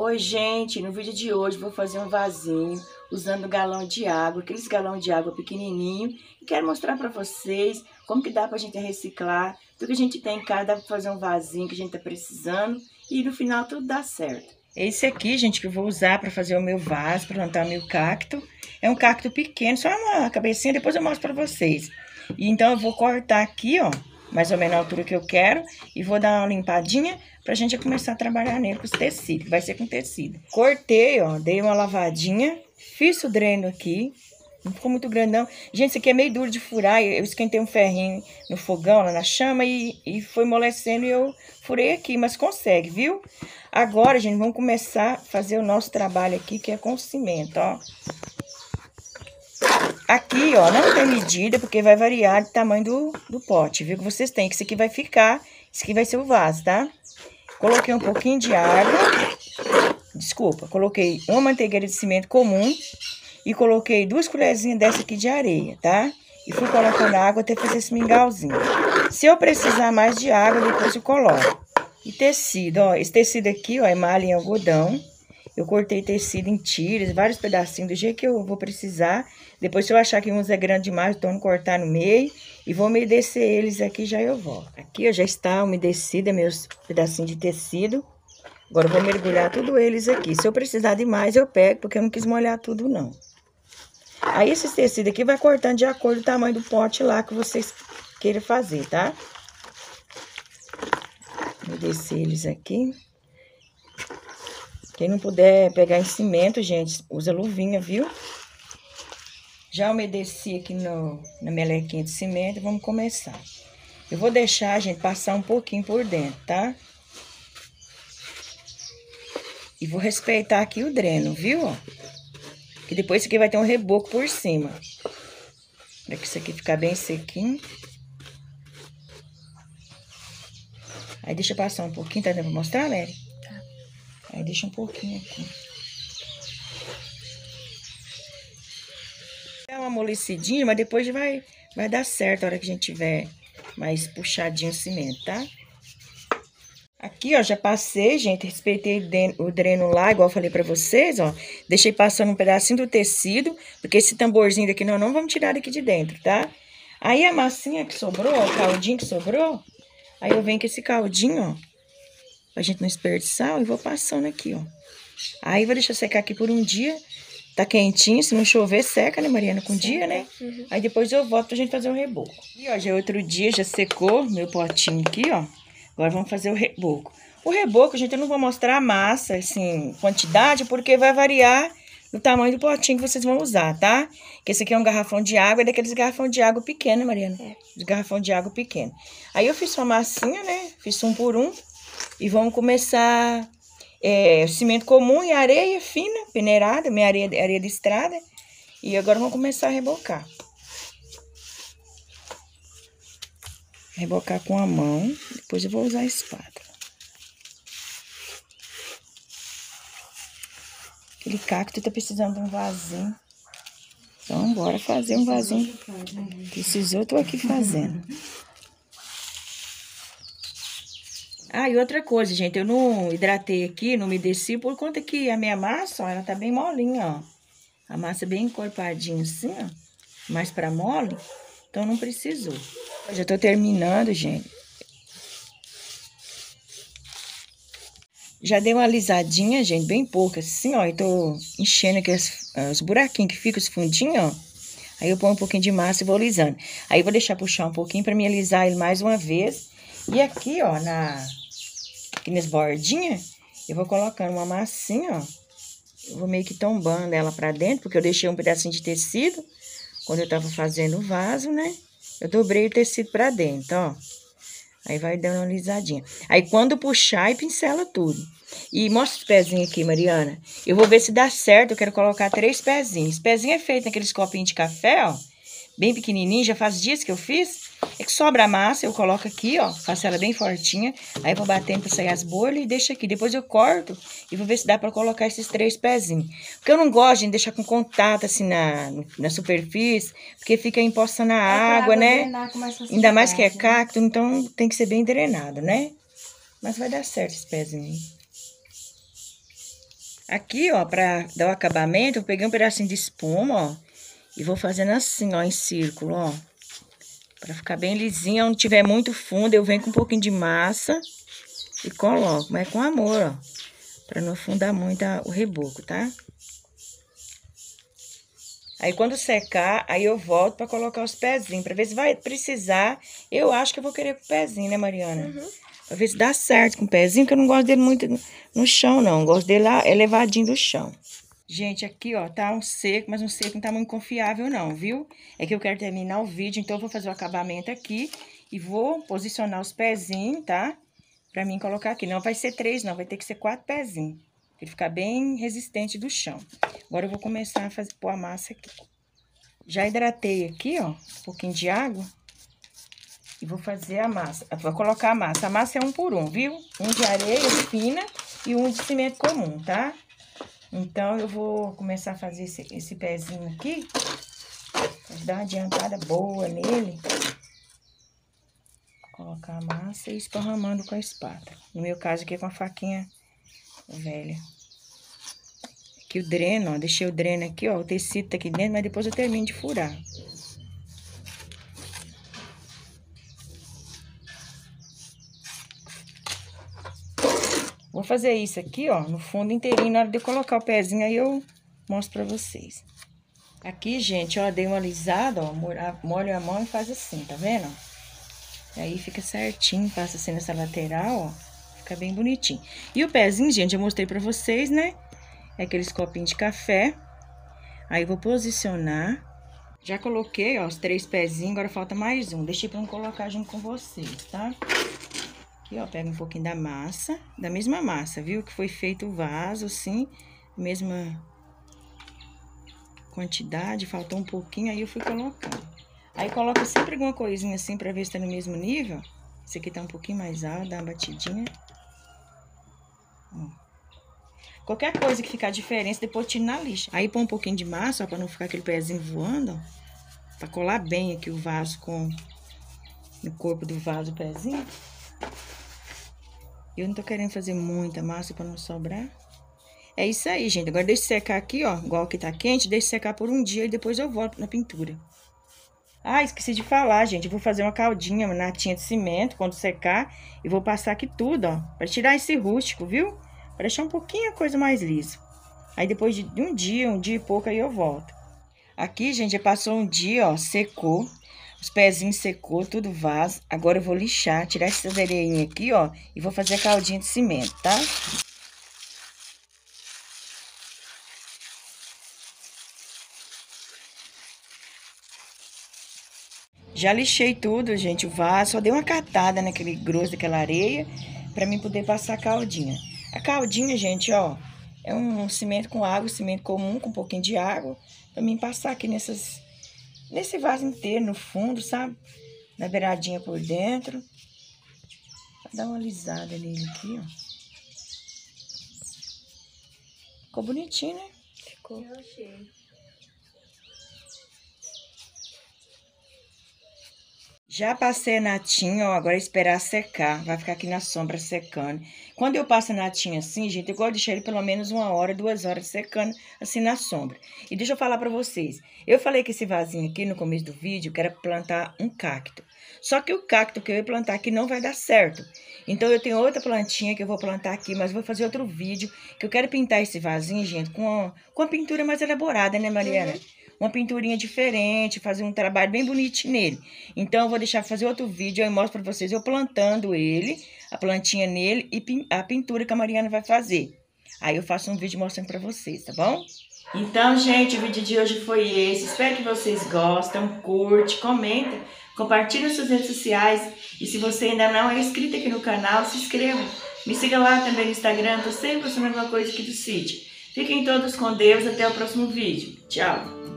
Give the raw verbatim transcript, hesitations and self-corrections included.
Oi, gente, no vídeo de hoje vou fazer um vasinho usando galão de água, aqueles galão de água pequenininho, e quero mostrar para vocês como que dá pra gente reciclar, tudo que a gente tem em casa, dá pra fazer um vasinho que a gente tá precisando e no final tudo dá certo. Esse aqui, gente, que eu vou usar para fazer o meu vaso, para plantar meu cacto, é um cacto pequeno, só uma cabecinha, depois eu mostro para vocês. E então eu vou cortar aqui, ó, mais ou menos a altura que eu quero, e vou dar uma limpadinha pra gente começar a trabalhar nele com os tecidos, que vai ser com tecido. Cortei, ó, dei uma lavadinha, fiz o dreno aqui, não ficou muito grandão. Gente, isso aqui é meio duro de furar, eu esquentei um ferrinho no fogão, lá na chama, e, e foi amolecendo e eu furei aqui, mas consegue, viu? Agora, gente, vamos começar a fazer o nosso trabalho aqui, que é com cimento, ó. Aqui, ó, não tem medida, porque vai variar o tamanho do, do pote, viu? Que vocês têm, que isso aqui vai ficar, isso aqui vai ser o vaso, tá? Coloquei um pouquinho de água, desculpa, coloquei uma manteigueira de cimento comum e coloquei duas colherzinhas dessa aqui de areia, tá? E fui colocando água até fazer esse mingauzinho. Se eu precisar mais de água, depois eu coloco. E tecido, ó, esse tecido aqui, ó, é malha em algodão. Eu cortei tecido em tiras, vários pedacinhos, do jeito que eu vou precisar. Depois, se eu achar que uns é grande demais, eu tô no cortar no meio. E vou umedecer eles aqui, já eu volto. Aqui, ó, já está umedecida meus pedacinhos de tecido. Agora, eu vou mergulhar tudo eles aqui. Se eu precisar de mais, eu pego, porque eu não quis molhar tudo, não. Aí, esses tecidos aqui vai cortando de acordo com o tamanho do pote lá que vocês queiram fazer, tá? Umedecer eles aqui. Quem não puder pegar em cimento, gente, usa luvinha, viu? Já umedeci aqui no, na melequinha de cimento, vamos começar. Eu vou deixar, gente, passar um pouquinho por dentro, tá? E vou respeitar aqui o dreno, viu? Que depois isso aqui vai ter um reboco por cima. Para que isso aqui ficar bem sequinho. Aí deixa passar um pouquinho, tá dando pra mostrar, Léria? Tá. Aí deixa um pouquinho aqui. É uma amolecidinha, mas depois vai, vai dar certo a hora que a gente tiver mais puxadinho o cimento, tá? Aqui, ó, já passei, gente, respeitei o dreno lá, igual eu falei pra vocês, ó. Deixei passando um pedacinho do tecido, porque esse tamborzinho daqui nós não vamos tirar daqui de dentro, tá? Aí a massinha que sobrou, ó, o caldinho que sobrou, aí eu venho com esse caldinho, ó, pra gente não desperdiçar, e vou passando aqui, ó. Aí vou deixar secar aqui por um dia. Tá quentinho, se não chover, seca, né, Mariana? Com dia, né? Uhum. Aí depois eu volto pra gente fazer o reboco. E, ó, já é outro dia, já secou meu potinho aqui, ó. Agora vamos fazer o reboco. O reboco, gente, eu não vou mostrar a massa, assim, quantidade, porque vai variar o tamanho do potinho que vocês vão usar, tá? Que esse aqui é um garrafão de água, é daqueles garrafão de água pequeno, Mariana? É. De garrafão de água pequeno. Aí eu fiz uma massinha, né? Fiz um por um. E vamos começar... É, cimento comum e areia fina, peneirada, minha areia, areia de estrada. E agora vamos começar a rebocar. Rebocar com a mão, depois eu vou usar a espátula. Aquele cacto tá precisando de um vasinho. Então, bora fazer um vasinho. Precisou, tô aqui fazendo. Ah, e outra coisa, gente, eu não hidratei aqui, não umedeci, por conta que a minha massa, ó, ela tá bem molinha, ó. A massa bem encorpadinha assim, ó, mais pra mole, então não precisou. Eu já tô terminando, gente. Já dei uma alisadinha, gente, bem pouca, assim, ó, e tô enchendo aqui os, os buraquinhos que ficam, os fundinhos, ó. Aí eu ponho um pouquinho de massa e vou alisando. Aí eu vou deixar puxar um pouquinho pra me alisar ele mais uma vez. E aqui, ó, na... Aqui nas bordinhas, eu vou colocando uma massinha, ó. Eu vou meio que tombando ela pra dentro, porque eu deixei um pedacinho de tecido quando eu tava fazendo o vaso, né? Eu dobrei o tecido pra dentro, ó. Aí vai dando uma alisadinha. Aí quando puxar, e pincela tudo. E mostra os pezinhos aqui, Mariana. Eu vou ver se dá certo, eu quero colocar três pezinhos. Esse pezinho é feito naqueles copinhos de café, ó. Bem pequenininho, já faz dias que eu fiz. É que sobra a massa, eu coloco aqui, ó. Faço ela bem fortinha. Aí eu vou batendo pra sair as bolhas e deixo aqui. Depois eu corto e vou ver se dá pra colocar esses três pezinhos. Porque eu não gosto de deixar com contato, assim, na, na superfície. Porque fica empoçando a água, água, né? Drenar, ainda mais que é cacto, então tem que ser bem drenado, né? Mas vai dar certo esse pezinho. Aqui, ó, pra dar o acabamento, eu peguei um pedacinho de espuma, ó. E vou fazendo assim, ó, em círculo, ó. Pra ficar bem lisinho. Onde tiver muito fundo, eu venho com um pouquinho de massa e coloco. Mas com amor, ó. Pra não afundar muito a, o reboco, tá? Aí, quando secar, aí eu volto pra colocar os pezinhos. Pra ver se vai precisar. Eu acho que eu vou querer com o pezinho, né, Mariana? Uhum. Pra ver se dá certo com o pezinho, porque eu não gosto dele muito no chão, não. Eu gosto dele lá elevadinho do chão. Gente, aqui, ó, tá um seco, mas um seco não tá muito confiável, não, viu? É que eu quero terminar o vídeo, então eu vou fazer o acabamento aqui e vou posicionar os pezinhos, tá? Pra mim colocar aqui. Não vai ser três, não, vai ter que ser quatro pezinhos. Pra ele ficar bem resistente do chão. Agora eu vou começar a fazer, pôr a massa aqui. Já hidratei aqui, ó, um pouquinho de água. E vou fazer a massa. Vou colocar a massa. A massa é um por um, viu? Um de areia fina e um de cimento comum, tá? Então, eu vou começar a fazer esse, esse pezinho aqui. Vou dar uma adiantada boa nele. Colocar a massa e esparramando com a espátula. No meu caso aqui é com a faquinha velha. Aqui o dreno, ó. Deixei o dreno aqui, ó. O tecido tá aqui dentro, mas depois eu termino de furar. Vou fazer isso aqui, ó, no fundo inteirinho. Na hora de eu colocar o pezinho, aí eu mostro pra vocês. Aqui, gente, ó, dei uma alisada, ó, molho a mão e faz assim, tá vendo? E aí fica certinho, passa assim nessa lateral, ó, fica bem bonitinho. E o pezinho, gente, eu mostrei pra vocês, né? É aqueles copinhos de café. Aí eu vou posicionar. Já coloquei, ó, os três pezinhos, agora falta mais um. Deixei pra não colocar junto com vocês, tá? Aqui, ó, pega um pouquinho da massa, da mesma massa, viu? Que foi feito o vaso, assim, mesma quantidade, faltou um pouquinho, aí eu fui colocando. Aí coloca sempre alguma coisinha assim pra ver se tá no mesmo nível. Esse aqui tá um pouquinho mais alto, dá uma batidinha. Ó. Qualquer coisa que ficar diferente, depois tira na lixa. Aí põe um pouquinho de massa, ó, pra não ficar aquele pezinho voando, ó. Pra colar bem aqui o vaso com... no corpo do vaso, o pezinho. Eu não tô querendo fazer muita massa pra não sobrar. É isso aí, gente. Agora deixa secar aqui, ó. Igual que tá quente, deixa secar por um dia e depois eu volto na pintura. Ah, esqueci de falar, gente. Eu vou fazer uma caldinha, uma natinha de cimento quando secar. E vou passar aqui tudo, ó. Pra tirar esse rústico, viu? Pra deixar um pouquinho a coisa mais lisa. Aí depois de um dia, um dia e pouco, aí eu volto. Aqui, gente, já passou um dia, ó. Secou. Os pezinhos secou, tudo vaso. Agora eu vou lixar, tirar essas areinhas aqui, ó. E vou fazer a caldinha de cimento, tá? Já lixei tudo, gente, o vaso. Só dei uma catada naquele grosso daquela areia pra mim poder passar a caldinha. A caldinha, gente, ó, é um cimento com água, cimento comum com um pouquinho de água. Pra mim passar aqui nessas, nesse vaso inteiro, no fundo, sabe? Na beiradinha por dentro. Vou dar uma alisada nele aqui, ó. Ficou bonitinho, né? Ficou. Eu achei. Já passei a natinha, ó, agora é esperar secar. Vai ficar aqui na sombra secando. Quando eu passo a natinha assim, gente, eu gosto de deixar ele pelo menos uma hora, duas horas secando, assim, na sombra. E deixa eu falar pra vocês. Eu falei que esse vasinho aqui, no começo do vídeo, que era plantar um cacto. Só que o cacto que eu ia plantar aqui não vai dar certo. Então, eu tenho outra plantinha que eu vou plantar aqui, mas vou fazer outro vídeo, que eu quero pintar esse vasinho, gente, com a, com a pintura mais elaborada, né, Mariana? Uhum. Uma pinturinha diferente, fazer um trabalho bem bonitinho nele. Então, eu vou deixar fazer outro vídeo, eu mostro pra vocês eu plantando ele, a plantinha nele e a pintura que a Mariana vai fazer. Aí eu faço um vídeo mostrando pra vocês, tá bom? Então, gente, o vídeo de hoje foi esse. Espero que vocês gostem, curte, comenta, compartilhe nas suas redes sociais. E se você ainda não é inscrito aqui no canal, se inscreva. Me siga lá também no Instagram, tô sempre postando alguma coisa aqui do sítio. Fiquem todos com Deus, até o próximo vídeo. Tchau!